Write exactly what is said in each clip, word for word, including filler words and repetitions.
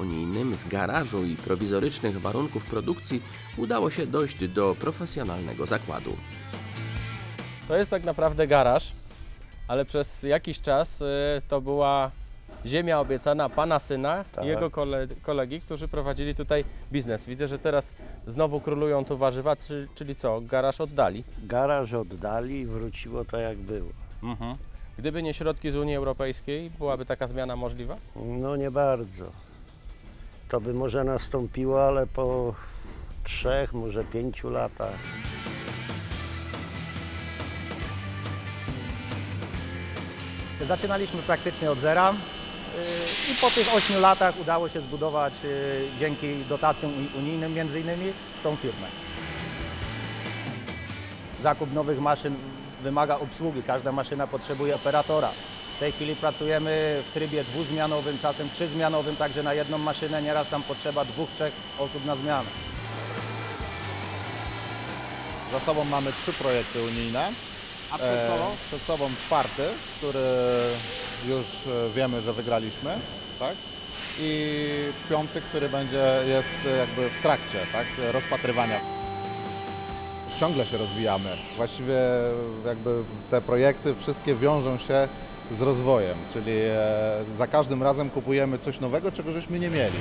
unijnym z garażu i prowizorycznych warunków produkcji udało się dojść do profesjonalnego zakładu. To jest tak naprawdę garaż, ale przez jakiś czas y, to była ziemia obiecana pana syna Tak. i jego kole kolegi, którzy prowadzili tutaj biznes. Widzę, że teraz znowu królują tu warzywa, czyli, czyli co, garaż oddali? Garaż oddali i wróciło to jak było. Mhm. Gdyby nie środki z Unii Europejskiej, byłaby taka zmiana możliwa? No nie bardzo. To by może nastąpiło, ale po trzech, może pięciu latach. Zaczynaliśmy praktycznie od zera yy, i po tych ośmiu latach udało się zbudować yy, dzięki dotacjom unijnym między innymi tą firmę. Zakup nowych maszyn wymaga obsługi, każda maszyna potrzebuje operatora. W tej chwili pracujemy w trybie dwuzmianowym, czasem trzyzmianowym, także na jedną maszynę nieraz tam potrzeba dwóch, trzech osób na zmianę. Za sobą mamy trzy projekty unijne. A przed sobą? E, przed sobą czwarty, który już wiemy, że wygraliśmy, tak? I piąty, który będzie jest jakby w trakcie, tak? Rozpatrywania. Ciągle się rozwijamy. Właściwie jakby te projekty wszystkie wiążą się z rozwojem, czyli za każdym razem kupujemy coś nowego, czego żeśmy nie mieli.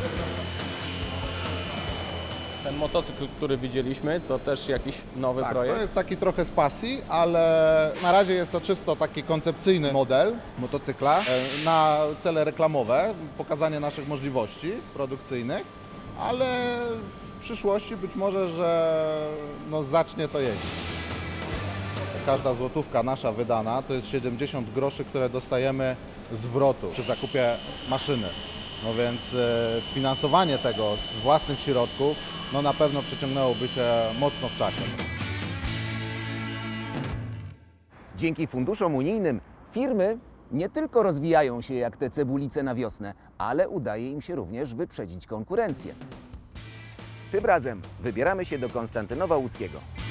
Ten motocykl, który widzieliśmy, to też jakiś nowy Tak, projekt? to jest taki trochę z pasji, ale na razie jest to czysto taki koncepcyjny model motocykla e, na cele reklamowe, pokazanie naszych możliwości produkcyjnych, ale w przyszłości być może, że no, zacznie to jeździć. Każda złotówka nasza wydana to jest siedemdziesiąt groszy, które dostajemy zwrotu przy zakupie maszyny. No więc e, sfinansowanie tego z własnych środków no na pewno przeciągnęłoby się mocno w czasie. Dzięki funduszom unijnym firmy nie tylko rozwijają się jak te cebulice na wiosnę, ale udaje im się również wyprzedzić konkurencję. Tym razem wybieramy się do Konstantynowa Łódzkiego.